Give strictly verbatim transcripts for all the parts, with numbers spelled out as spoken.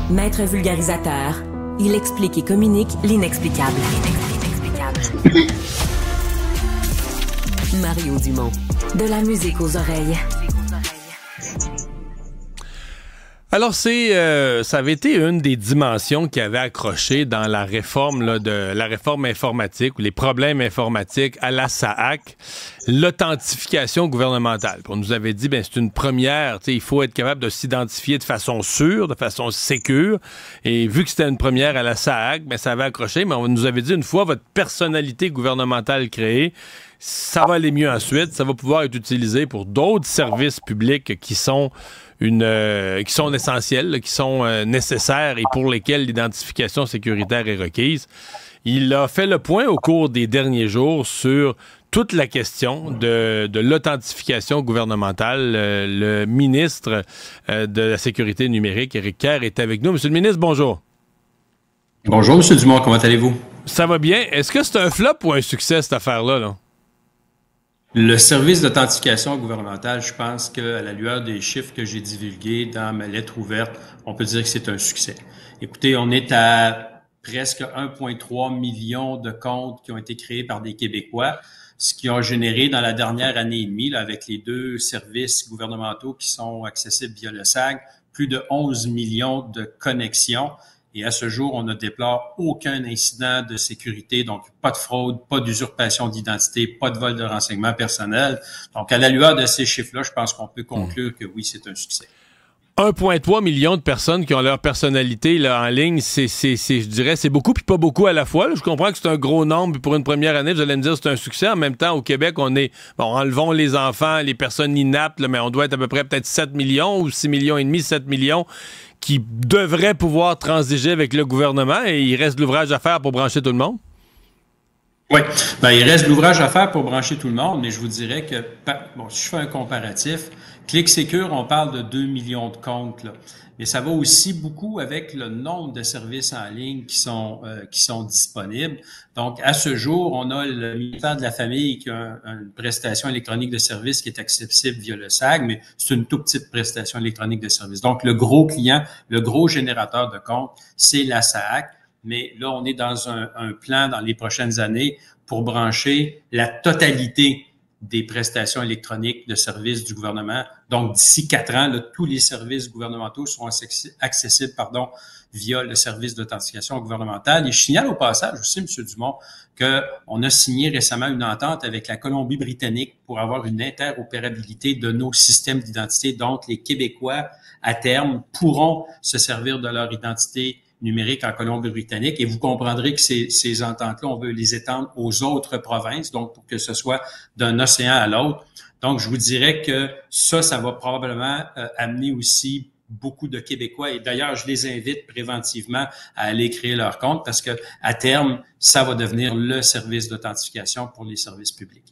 Maître vulgarisateur, il explique et communique l'inexplicable. Mario Dumont. De la musique aux oreilles. Alors, c'est, euh, ça avait été une des dimensions qui avait accroché dans la réforme là, de la réforme informatique ou les problèmes informatiques à la S A A C, l'authentification gouvernementale. Puis on nous avait dit, ben c'est une première, il faut être capable de s'identifier de façon sûre, de façon sécure. Et vu que c'était une première à la S A A C, ben ça avait accroché, mais on nous avait dit une fois votre personnalité gouvernementale créée, ça va aller mieux ensuite, ça va pouvoir être utilisé pour d'autres services publics qui sont Une, euh, qui sont essentiels, là, qui sont euh, nécessaires et pour lesquels l'identification sécuritaire est requise. Il a fait le point au cours des derniers jours sur toute la question de, de l'authentification gouvernementale. Euh, le ministre euh, de la Sécurité numérique, Éric Kerr, est avec nous. Monsieur le ministre, bonjour. Bonjour, M. Dumont, comment allez-vous? Ça va bien. Est-ce que c'est un flop ou un succès, cette affaire-là, là? Le service d'authentification gouvernementale, je pense qu'à la lueur des chiffres que j'ai divulgués dans ma lettre ouverte, on peut dire que c'est un succès. Écoutez, on est à presque un virgule trois million de comptes qui ont été créés par des Québécois, ce qui a généré dans la dernière année et demie, là, avec les deux services gouvernementaux qui sont accessibles via le S A G, plus de onze millions de connexions. Et à ce jour, on ne déplore aucun incident de sécurité, donc pas de fraude, pas d'usurpation d'identité, pas de vol de renseignements personnels. Donc, à la lueur de ces chiffres-là, je pense qu'on peut conclure que oui, c'est un succès. un virgule trois million de personnes qui ont leur personnalité là, en ligne, c'est, c'est, c'est, je dirais, c'est beaucoup puis pas beaucoup à la fois. Là. Je comprends que c'est un gros nombre, puis pour une première année, vous allez me dire que c'est un succès. En même temps, au Québec, on est, bon, enlevons les enfants, les personnes inaptes, là, mais on doit être à peu près peut-être sept millions ou six millions et demi, sept millions qui devraient pouvoir transiger avec le gouvernement et il reste de l'ouvrage à faire pour brancher tout le monde? Oui, ben, il reste de l'ouvrage à faire pour brancher tout le monde, mais je vous dirais que, bon, si je fais un comparatif, ClickSecure, on parle de deux millions de comptes, là. Mais ça va aussi beaucoup avec le nombre de services en ligne qui sont euh, qui sont disponibles. Donc, à ce jour, on a le ministère de la Famille qui a un, une prestation électronique de service qui est accessible via le S A G, mais c'est une toute petite prestation électronique de service. Donc, le gros client, le gros générateur de comptes, c'est la S A A C. Mais là, on est dans un, un plan dans les prochaines années pour brancher la totalité des prestations électroniques de services du gouvernement. Donc, d'ici quatre ans, là, tous les services gouvernementaux seront accessibles pardon, via le service d'authentification gouvernementale. Et je signale au passage aussi, M. Dumont, qu'on a signé récemment une entente avec la Colombie-Britannique pour avoir une interopérabilité de nos systèmes d'identité. Donc, les Québécois, à terme, pourront se servir de leur identité numérique en Colombie-Britannique et vous comprendrez que ces, ces ententes-là, on veut les étendre aux autres provinces, donc pour que ce soit d'un océan à l'autre. Donc, je vous dirais que ça, ça va probablement euh, amener aussi beaucoup de Québécois et d'ailleurs, je les invite préventivement à aller créer leur compte parce que à terme, ça va devenir le service d'authentification pour les services publics.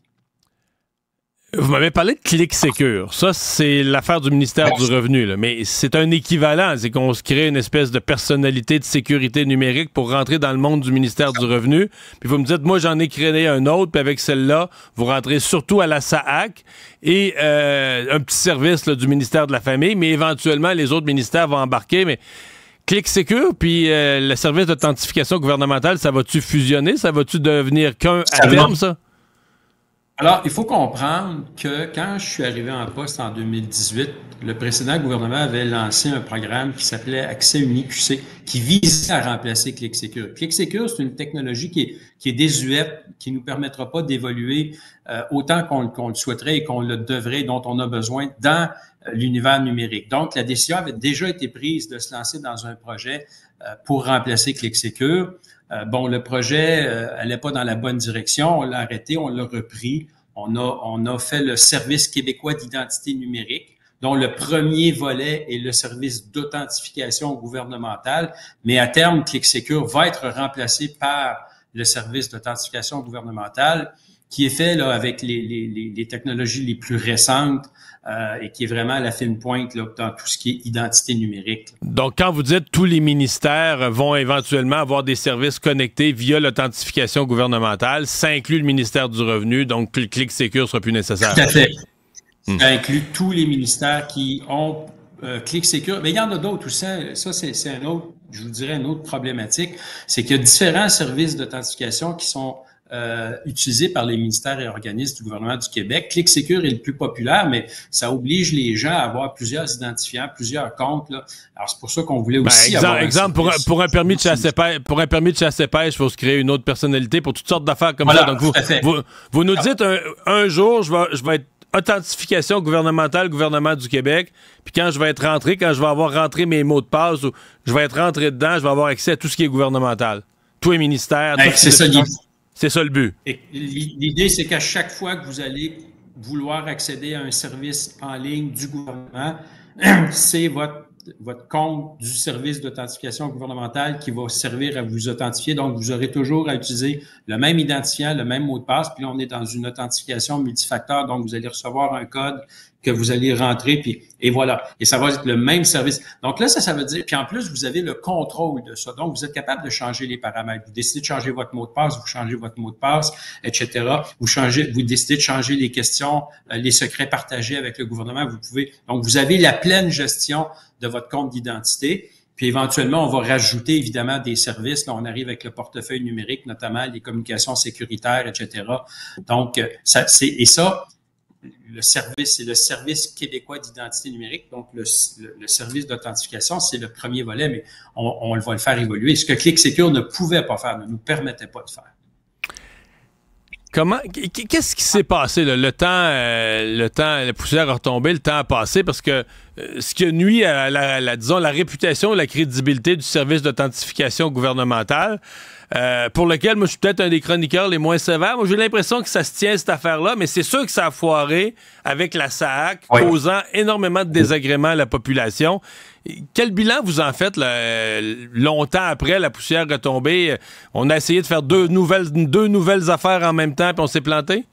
Vous m'avez parlé de ClickSecure. Ça, c'est l'affaire du ministère du Revenu, là. Mais c'est un équivalent. C'est qu'on se crée une espèce de personnalité de sécurité numérique pour rentrer dans le monde du ministère du Revenu. Puis vous me dites, moi, j'en ai créé un autre, puis avec celle-là, vous rentrez surtout à la S A A C et euh, un petit service là, du ministère de la Famille, mais éventuellement, les autres ministères vont embarquer. Mais ClickSecure, puis euh, le service d'authentification gouvernementale, ça va-tu fusionner? Ça va-tu devenir qu'un à terme, ça? Alors, il faut comprendre que quand je suis arrivé en poste en deux mille dix-huit, le précédent gouvernement avait lancé un programme qui s'appelait Accès Uni Q C, qui visait à remplacer ClickSecure. ClickSecure, c'est une technologie qui est, qui est désuète, qui nous permettra pas d'évoluer euh, autant qu'on, qu'on le souhaiterait et qu'on le devrait, dont on a besoin dans euh, l'univers numérique. Donc, la décision avait déjà été prise de se lancer dans un projet euh, pour remplacer ClickSecure. Euh, bon, le projet euh, allait pas dans la bonne direction. On l'a arrêté, on l'a repris. On a, on a fait le service québécois d'identité numérique, dont le premier volet est le service d'authentification gouvernementale. Mais à terme, ClickSecure va être remplacé par le service d'authentification gouvernementale qui est fait là avec les, les, les technologies les plus récentes euh, et qui est vraiment à la fine pointe là, dans tout ce qui est identité numérique. Donc, quand vous dites tous les ministères vont éventuellement avoir des services connectés via l'authentification gouvernementale, ça inclut le ministère du Revenu, donc ClickSecure ne sera plus nécessaire. Tout à fait. Hmm. Ça inclut tous les ministères qui ont euh, ClickSecure, mais il y en a d'autres aussi. Ça, c'est, c'est un autre, je vous dirais, une autre problématique. C'est qu'il y a différents services d'authentification qui sont euh, utilisés par les ministères et organismes du gouvernement du Québec. ClickSecure est le plus populaire, mais ça oblige les gens à avoir plusieurs identifiants, plusieurs comptes, là. Alors, c'est pour ça qu'on voulait aussi ben, exemple, avoir... Exemple, pour, pour un permis de chasse et pêche, pour un permis de chasse et pêche, il faut se créer une autre personnalité pour toutes sortes d'affaires comme voilà, ça. Donc, vous, vous, vous nous dites un, un jour, je vais, je vais être authentification gouvernementale, gouvernement du Québec, puis quand je vais être rentré, quand je vais avoir rentré mes mots de passe, ou je vais être rentré dedans, je vais avoir accès à tout ce qui est gouvernemental. Tous les ministères. Ben, c'est ça l'idée. C'est ça le but. Et l'idée, c'est qu'à chaque fois que vous allez vouloir accéder à un service en ligne du gouvernement, c'est votre, votre compte du service d'authentification gouvernementale qui va servir à vous authentifier. Donc, vous aurez toujours à utiliser le même identifiant, le même mot de passe. Puis là, on est dans une authentification multifacteur. Donc, vous allez recevoir un code que vous allez rentrer, puis et voilà. Et ça va être le même service. Donc là, ça, ça veut dire... Puis en plus, vous avez le contrôle de ça. Donc, vous êtes capable de changer les paramètres. Vous décidez de changer votre mot de passe, vous changez votre mot de passe, et cetera. Vous changez, vous décidez de changer les questions, euh, les secrets partagés avec le gouvernement. Vous pouvez... Donc, vous avez la pleine gestion de votre compte d'identité. Puis éventuellement, on va rajouter évidemment des services. Là, on arrive avec le portefeuille numérique, notamment les communications sécuritaires, et cetera. Donc, ça, c'est... Et ça... Le service, c'est le service québécois d'identité numérique. Donc, le, le, le service d'authentification, c'est le premier volet, mais on, on va le faire évoluer. Ce que ClickSecure ne pouvait pas faire, ne nous permettait pas de faire. Comment, qu'est-ce qui s'est passé, là? Le temps, euh, le temps, la poussière a retombé, le temps a passé, parce que euh, ce qui nuit à la, la, disons, la réputation, la crédibilité du service d'authentification gouvernementale, euh, pour lequel, moi, je suis peut-être un des chroniqueurs les moins sévères. Moi, j'ai l'impression que ça se tient, cette affaire-là, mais c'est sûr que ça a foiré avec la S A A C, oui, causant énormément de désagréments à la population. Quel bilan vous en faites là, longtemps après, la poussière retombée? On a essayé de faire deux nouvelles, deux nouvelles affaires en même temps, puis on s'est planté?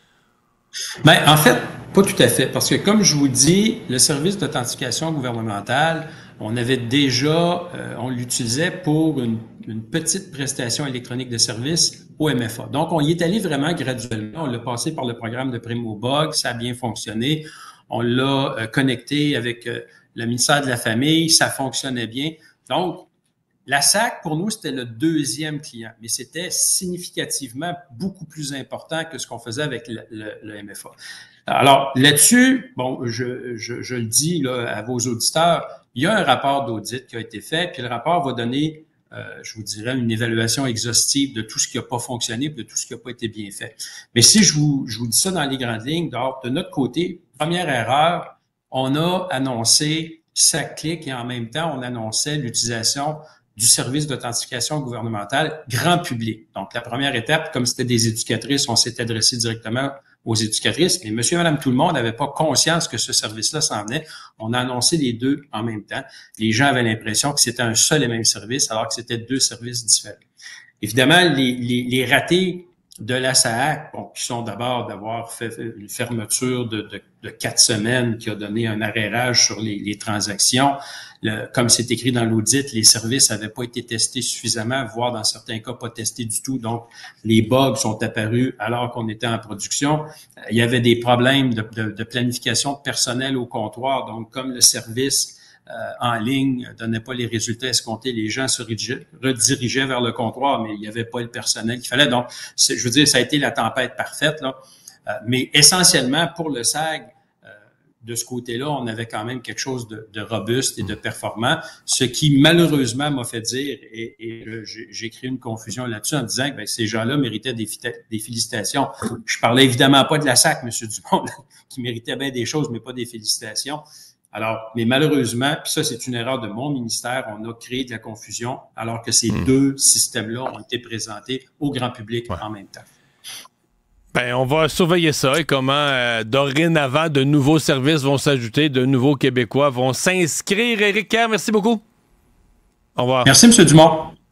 Bien, en fait, pas tout à fait. Parce que, comme je vous dis, le service d'authentification gouvernementale, on avait déjà, euh, on l'utilisait pour une, une petite prestation électronique de service au M F A. Donc, on y est allé vraiment graduellement. On l'a passé par le programme de Primo-Bug, ça a bien fonctionné. On l'a euh, connecté avec euh, le ministère de la Famille, ça fonctionnait bien. Donc, la S A C, pour nous, c'était le deuxième client, mais c'était significativement beaucoup plus important que ce qu'on faisait avec le, le, le M F A. Alors, là-dessus, bon, je, je, je le dis là, à vos auditeurs, il y a un rapport d'audit qui a été fait, puis le rapport va donner, euh, je vous dirais, une évaluation exhaustive de tout ce qui n'a pas fonctionné, de tout ce qui n'a pas été bien fait. Mais si je vous, je vous dis ça dans les grandes lignes, donc, de notre côté, première erreur, on a annoncé SAC-Clic et en même temps, on annonçait l'utilisation du service d'authentification gouvernementale grand public. Donc, la première étape, comme c'était des éducatrices, on s'est adressé directement aux éducatrices, mais monsieur et madame tout le monde n'avait pas conscience que ce service-là s'en venait. On a annoncé les deux en même temps. Les gens avaient l'impression que c'était un seul et même service, alors que c'était deux services différents. Évidemment, les, les, les ratés de la S A A C, bon, qui sont d'abord d'avoir fait une fermeture de, de, de quatre semaines qui a donné un arrérage sur les, les transactions. Le, comme c'est écrit dans l'audit, les services n'avaient pas été testés suffisamment, voire dans certains cas pas testés du tout. Donc, les bugs sont apparus alors qu'on était en production. Il y avait des problèmes de, de, de planification personnelle au comptoir. Donc, comme le service Euh, en ligne, donnait pas les résultats escomptés, les gens se redirigeaient vers le comptoir, mais il n'y avait pas le personnel qu'il fallait. Donc, je veux dire, ça a été la tempête parfaite, là. Euh, mais essentiellement, pour le S A G, euh, de ce côté-là, on avait quand même quelque chose de, de robuste et de performant, ce qui malheureusement m'a fait dire, et, et j'ai créé une confusion là-dessus en disant que ben, ces gens-là méritaient des, des félicitations. Je parlais évidemment pas de la S A C, M. Dumont, qui méritait bien des choses, mais pas des félicitations. Alors, mais malheureusement, puis ça, c'est une erreur de mon ministère, on a créé de la confusion alors que ces mmh. deux systèmes-là ont été présentés au grand public ouais. en même temps. Ben, on va surveiller ça et comment, euh, dorénavant, de nouveaux services vont s'ajouter, de nouveaux Québécois vont s'inscrire. Éric Kerr, merci beaucoup. Au revoir. Merci, M. Dumont.